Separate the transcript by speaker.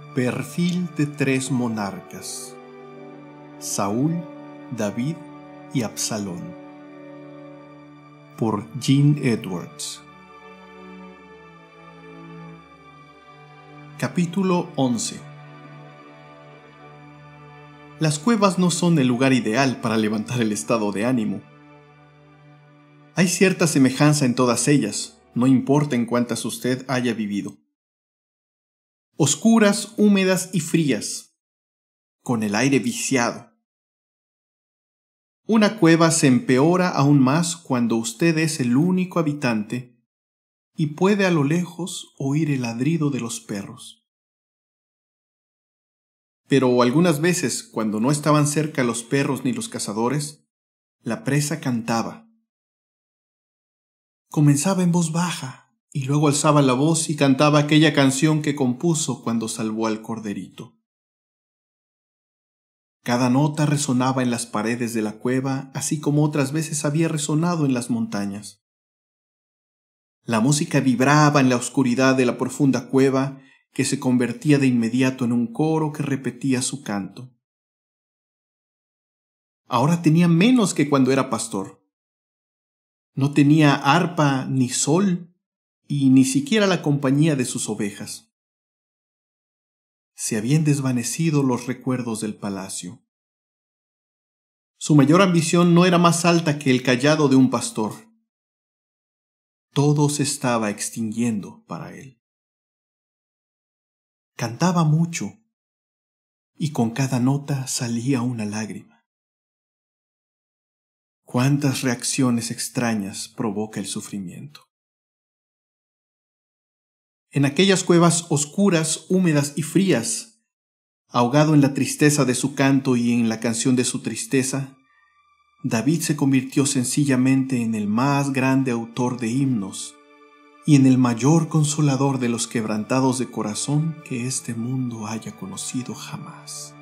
Speaker 1: Perfil de tres monarcas: Saúl, David y Absalón, por Gene Edwards. Capítulo 11. Las cuevas no son el lugar ideal para levantar el estado de ánimo. Hay cierta semejanza en todas ellas, no importa en cuántas usted haya vivido. Oscuras, húmedas y frías, con el aire viciado. Una cueva se empeora aún más cuando usted es el único habitante y puede a lo lejos oír el ladrido de los perros. Pero algunas veces, cuando no estaban cerca los perros ni los cazadores, la presa cantaba. Comenzaba en voz baja y luego alzaba la voz y cantaba aquella canción que compuso cuando salvó al corderito. Cada nota resonaba en las paredes de la cueva, así como otras veces había resonado en las montañas. La música vibraba en la oscuridad de la profunda cueva, que se convertía de inmediato en un coro que repetía su canto. Ahora tenía menos que cuando era pastor. No tenía arpa ni sol, y ni siquiera la compañía de sus ovejas. Se habían desvanecido los recuerdos del palacio. Su mayor ambición no era más alta que el cayado de un pastor. Todo se estaba extinguiendo para él. Cantaba mucho, y con cada nota salía una lágrima. Cuántas reacciones extrañas provoca el sufrimiento. En aquellas cuevas oscuras, húmedas y frías, ahogado en la tristeza de su canto y en la canción de su tristeza, David se convirtió sencillamente en el más grande autor de himnos y en el mayor consolador de los quebrantados de corazón que este mundo haya conocido jamás.